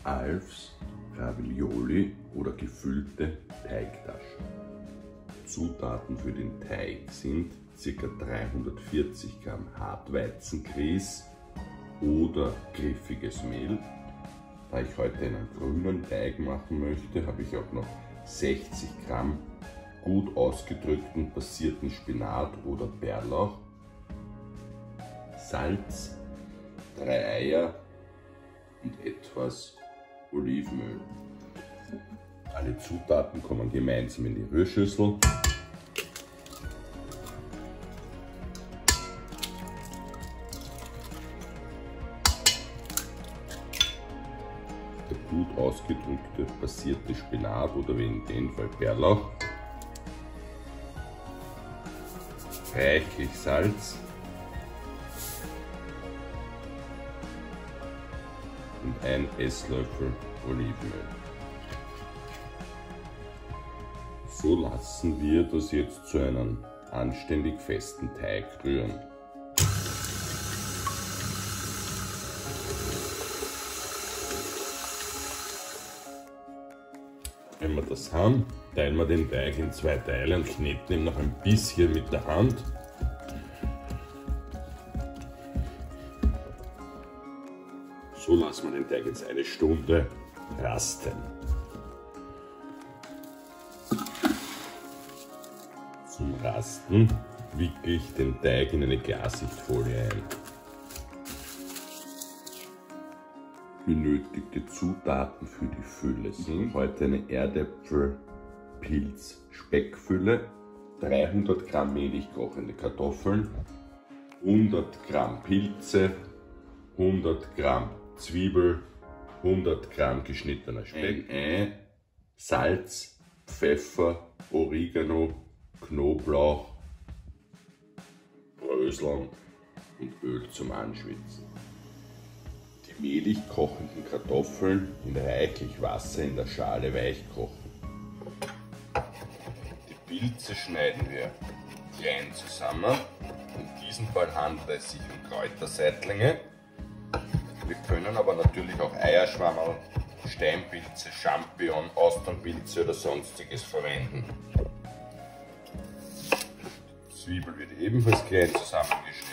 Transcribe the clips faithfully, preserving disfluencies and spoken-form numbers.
Alfs Ravioli oder gefüllte Teigtaschen. Zutaten für den Teig sind ca. dreihundertvierzig Gramm Hartweizengrieß oder griffiges Mehl. Da ich heute einen grünen Teig machen möchte, habe ich auch noch sechzig Gramm gut ausgedrückten passierten Spinat oder Bärlauch, Salz, drei Eier und etwas Olivenöl. Alle Zutaten kommen gemeinsam in die Rührschüssel. Der gut ausgedrückte passierte Spinat oder wie in dem Fall Bärlauch, reichlich Salz und ein Esslöffel Olivenöl. So lassen wir das jetzt zu einem anständig festen Teig rühren. Wenn wir das haben, teilen wir den Teig in zwei Teile und kneten ihn noch ein bisschen mit der Hand. So lassen wir den Teig jetzt eine Stunde rasten. Zum Rasten wickle ich den Teig in eine Klarsichtfolie ein. Benötigte Zutaten für die Fülle sind heute eine Erdäpfel-Pilz-Speckfülle, dreihundert Gramm mehlig kochende Kartoffeln, hundert Gramm Pilze, hundert Gramm Zwiebel, hundert Gramm geschnittener Speck, ein Ei, Salz, Pfeffer, Oregano, Knoblauch, Bröseln und Öl zum Anschwitzen. Die mehlig kochenden Kartoffeln in reichlich Wasser in der Schale weich kochen. Die Pilze schneiden wir klein zusammen. In diesem Fall handelt es sich um Kräuterseitlinge. Wir können aber natürlich auch Eierschwammerl, Steinpilze, Champignon, Austernpilze oder sonstiges verwenden. Die Zwiebel wird ebenfalls klein zusammengeschnitten.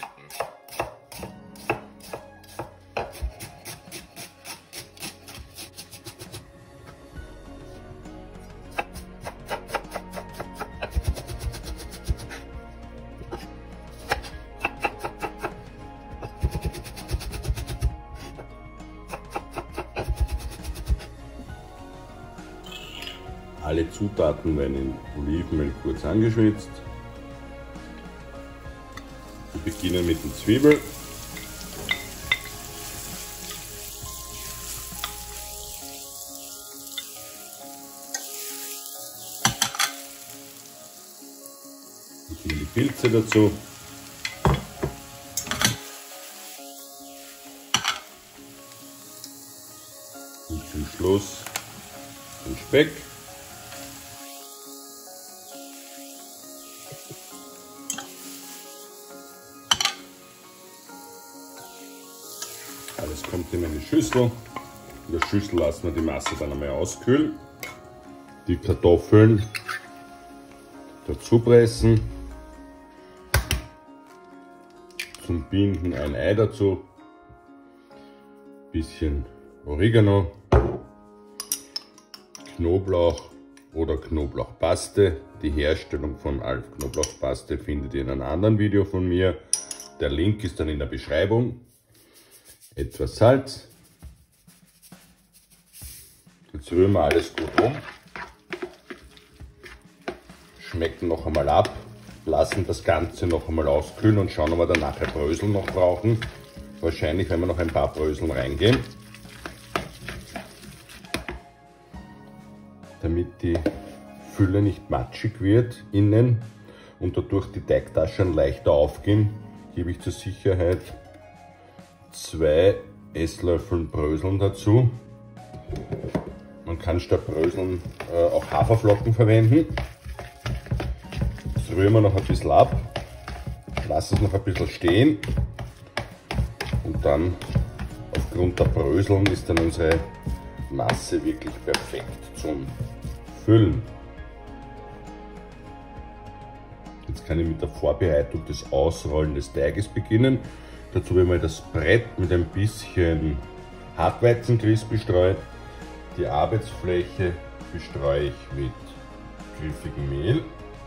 Alle Zutaten werden in Olivenöl kurz angeschwitzt. Wir beginnen mit den Zwiebeln. Wir geben die Pilze dazu. Und zum Schluss den Speck. Alles kommt in eine Schüssel. In der Schüssel lassen wir die Masse dann einmal auskühlen. Die Kartoffeln dazu pressen. Zum Binden ein Ei dazu. Bisschen Oregano. Knoblauch oder Knoblauchpaste. Die Herstellung von Alf Knoblauchpaste findet ihr in einem anderen Video von mir. Der Link ist dann in der Beschreibung. Etwas Salz. Jetzt rühren wir alles gut um. Schmecken noch einmal ab. Lassen das Ganze noch einmal auskühlen und schauen, ob wir dann nachher Brösel noch brauchen. Wahrscheinlich werden wir noch ein paar Bröseln reingeben. Damit die Fülle nicht matschig wird innen und dadurch die Teigtaschen leichter aufgehen, gebe ich zur Sicherheit zwei Esslöffel Bröseln dazu. Man kann statt Bröseln äh, auch Haferflocken verwenden. Jetzt rühren wir noch ein bisschen ab, lassen es noch ein bisschen stehen und dann aufgrund der Bröseln ist dann unsere Masse wirklich perfekt zum Füllen. Jetzt kann ich mit der Vorbereitung des Ausrollen des Teiges beginnen. Dazu habe ich mal das Brett mit ein bisschen Hartweizengrieß bestreut. Die Arbeitsfläche bestreue ich mit griffigem Mehl.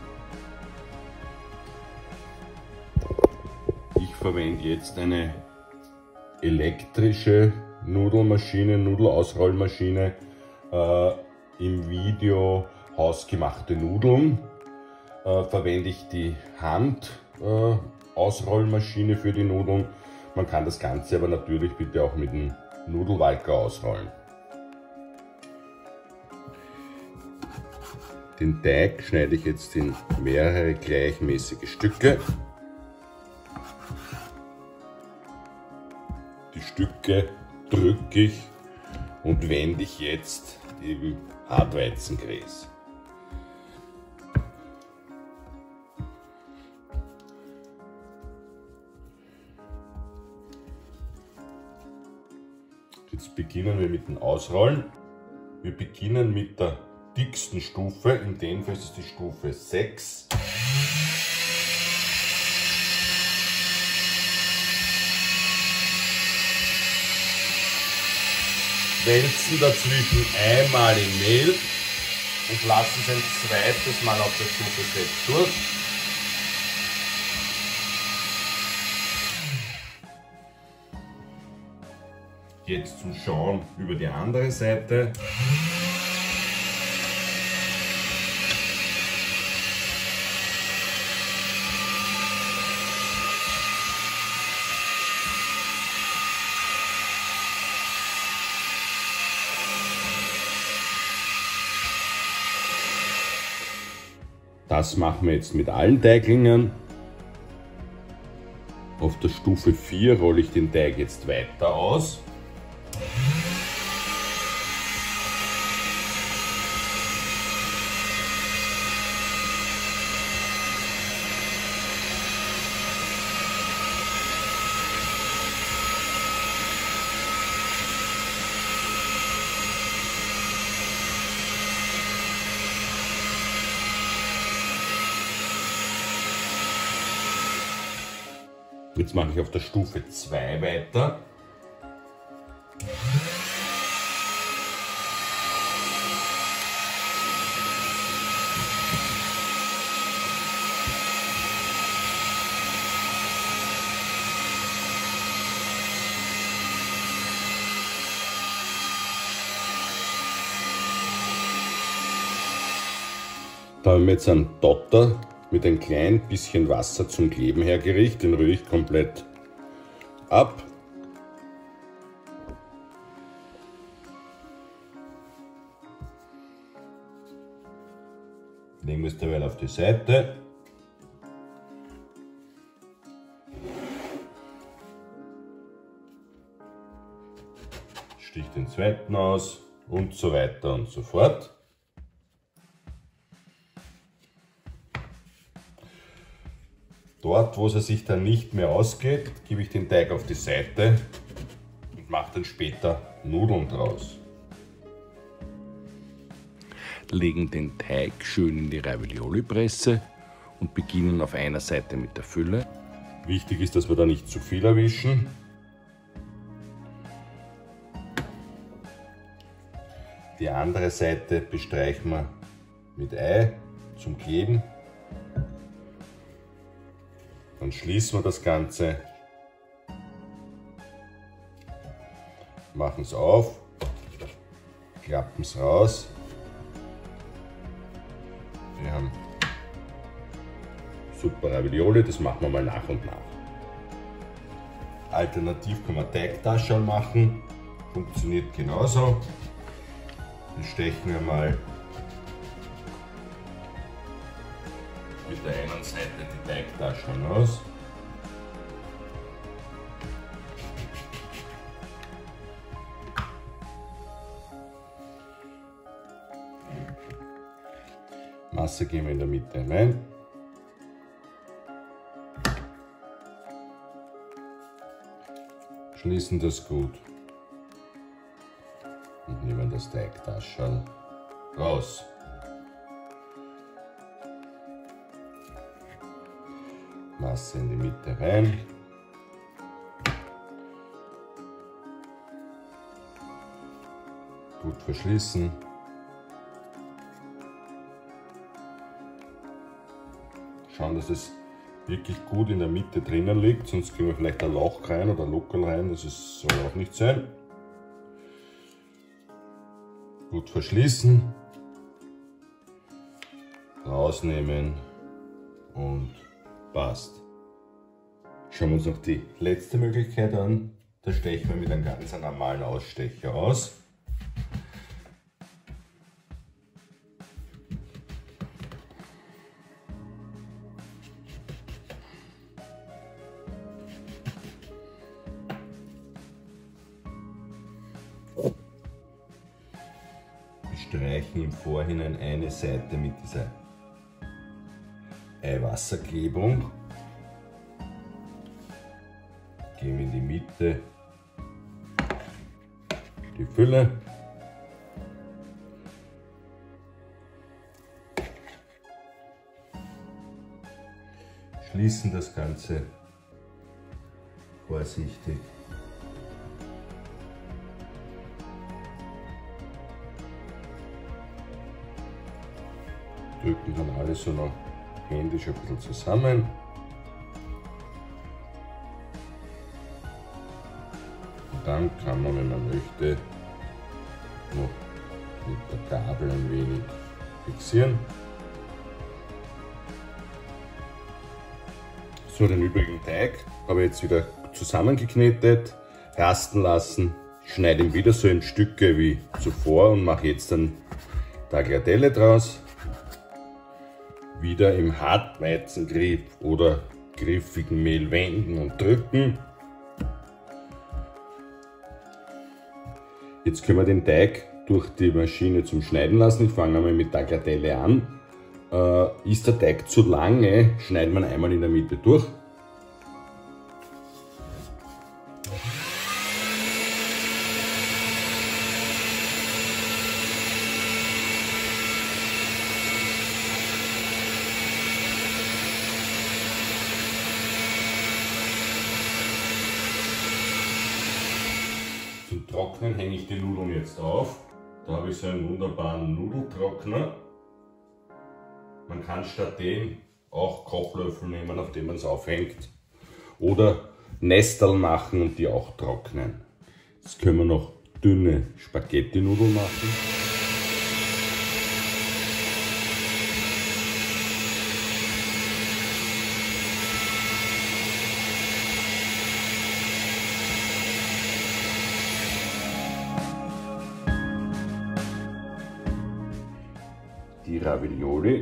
Ich verwende jetzt eine elektrische Nudelmaschine, Nudelausrollmaschine. Äh, Im Video hausgemachte Nudeln. Äh, verwende ich die Hand-Ausrollmaschine äh, für die Nudeln. Man kann das Ganze aber natürlich bitte auch mit dem Nudelwalker ausrollen. Den Teig schneide ich jetzt in mehrere gleichmäßige Stücke. Die Stücke drücke ich und wende ich jetzt im Hartweizengrieß. Jetzt beginnen wir mit dem Ausrollen. Wir beginnen mit der dicksten Stufe, in dem Fall ist es die Stufe sechs. Wälzen dazwischen einmal in Mehl und lassen es ein zweites Mal auf der Stufe sechs durch. Jetzt zum Schauen über die andere Seite. Das machen wir jetzt mit allen Teiglingen. Auf der Stufe vier rolle ich den Teig jetzt weiter aus. Jetzt mache ich auf der Stufe zwei weiter. Da haben wir jetzt einen Dotter mit ein klein bisschen Wasser zum Kleben hergerichtet. Den rühre ich komplett ab. Legen wir es derweil auf die Seite. Stich den zweiten aus und so weiter und so fort. Dort, wo es sich dann nicht mehr ausgeht, gebe ich den Teig auf die Seite und mache dann später Nudeln draus. Legen den Teig schön in die Ravioli-Presse und beginnen auf einer Seite mit der Fülle. Wichtig ist, dass wir da nicht zu viel erwischen. Die andere Seite bestreichen wir mit Ei zum Kleben. Dann schließen wir das Ganze, machen es auf, klappen es raus. Wir haben super Ravioli, das machen wir mal nach und nach. Alternativ kann man Teigtaschen machen, funktioniert genauso. Dann stechen wir mal mit der einen Seite die Teigtaschen aus. Masse geben wir in der Mitte hinein. Schließen das gut und nehmen das das Teigtaschel raus. Masse in die Mitte rein. Gut verschließen. Schauen, dass es wirklich gut in der Mitte drinnen liegt, sonst kriegen wir vielleicht ein Loch rein oder ein Lockerl rein, das ist, soll auch nicht sein. Gut verschließen, rausnehmen und passt. Schauen wir uns noch die letzte Möglichkeit an. Da stechen wir mit einem ganz normalen Ausstecher aus. Wir streichen im Vorhinein eine Seite mit dieser Eiwasserklebung, geben in die Mitte die Fülle, schließen das Ganze vorsichtig. Drücken dann alles so noch händisch ein bisschen zusammen. Und dann kann man, wenn man möchte, noch mit der Gabel ein wenig fixieren. So, den übrigen Teig habe ich jetzt wieder zusammengeknetet, rasten lassen. Ich schneide ihn wieder so in Stücke wie zuvor und mache jetzt dann Tagliatelle draus. Wieder im Hartweizengriff oder griffigen Mehl wenden und drücken. Jetzt können wir den Teig durch die Maschine zum Schneiden lassen. Ich fange einmal mit Tagliatelle an. Äh, ist der Teig zu lange, schneidet man einmal in der Mitte durch. Zum Trocknen hänge ich die Nudeln jetzt auf. Da habe ich so einen wunderbaren Nudeltrockner. Man kann statt dem auch Kochlöffel nehmen, auf dem man es aufhängt. Oder Nesteln machen und die auch trocknen. Jetzt können wir noch dünne Spaghetti-Nudeln machen. Die Ravioli,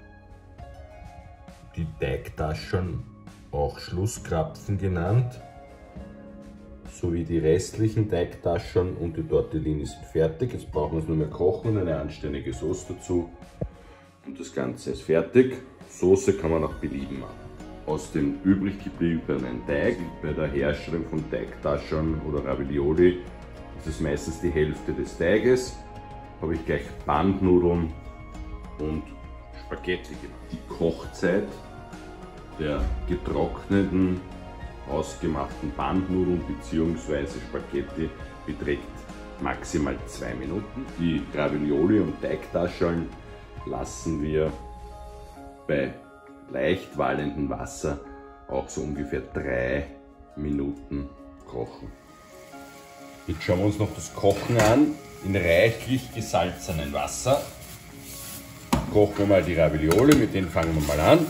die Teigtaschen, auch Schlusskrapfen genannt, sowie die restlichen Teigtaschen und die Tortellini sind fertig. Jetzt brauchen wir es nur mehr kochen und eine anständige Sauce dazu. Und das Ganze ist fertig. Soße kann man nach Belieben machen. Aus dem übrig gebliebenen Teig bei der Herstellung von Teigtaschen oder Ravioli ist es meistens die Hälfte des Teiges. Habe ich gleich Bandnudeln und Spaghetti gemacht. Die Kochzeit der getrockneten, ausgemachten Bandnudeln bzw. Spaghetti beträgt maximal zwei Minuten. Die Ravioli und Teigtaschen lassen wir bei leicht wallendem Wasser auch so ungefähr drei Minuten kochen. Jetzt schauen wir uns noch das Kochen an in reichlich gesalzenem Wasser. Kochen wir mal die Ravioli, mit denen fangen wir mal an.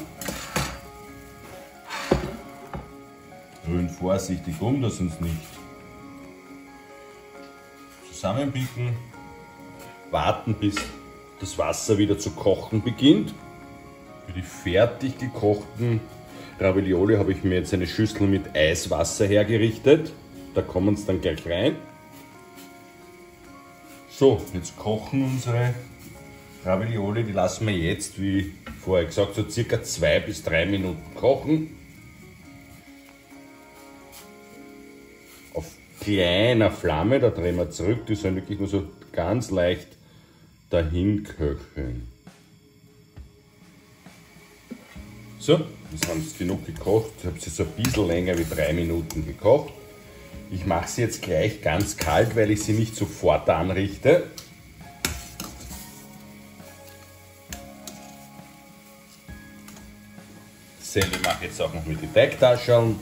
Rühren vorsichtig um, dass uns nicht zusammenbiegen. Warten, bis das Wasser wieder zu kochen beginnt. Für die fertig gekochten Ravioli habe ich mir jetzt eine Schüssel mit Eiswasser hergerichtet. Da kommen es dann gleich rein. So, jetzt kochen unsere Ravioli, die lassen wir jetzt, wie vorher gesagt, so circa zwei bis drei Minuten kochen. Auf kleiner Flamme, da drehen wir zurück, die sollen wirklich nur so ganz leicht dahin köcheln. So, jetzt haben sie genug gekocht. Ich habe sie so ein bisschen länger wie drei Minuten gekocht. Ich mache sie jetzt gleich ganz kalt, weil ich sie nicht sofort anrichte. Dasselbe mache ich jetzt auch noch mit den Teigtascheln.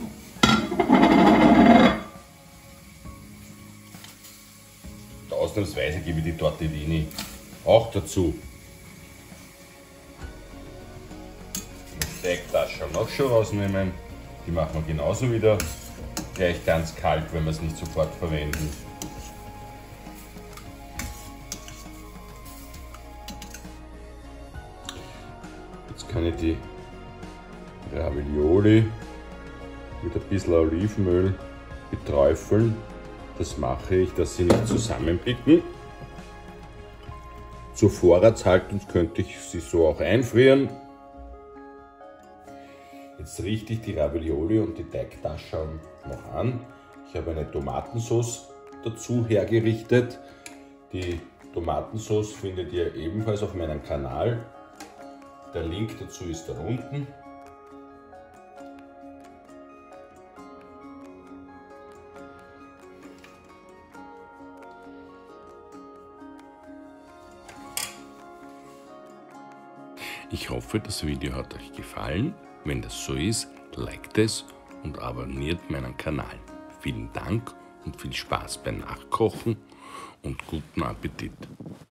Ausnahmsweise gebe ich die Tortellini auch dazu. Die Teigtascheln auch schon rausnehmen. Die machen wir genauso wieder gleich ganz kalt, wenn wir es nicht sofort verwenden. Jetzt kann ich die Ravioli mit ein bisschen Olivenöl beträufeln. Das mache ich, dass sie nicht zusammenblicken. Zur Vorratshaltung könnte ich sie so auch einfrieren. Jetzt richte ich die Ravioli und die Teigtaschen noch an. Ich habe eine Tomatensauce dazu hergerichtet. Die Tomatensauce findet ihr ebenfalls auf meinem Kanal. Der Link dazu ist da unten. Ich hoffe, das Video hat euch gefallen. Wenn das so ist, liked es und abonniert meinen Kanal. Vielen Dank und viel Spaß beim Nachkochen und guten Appetit.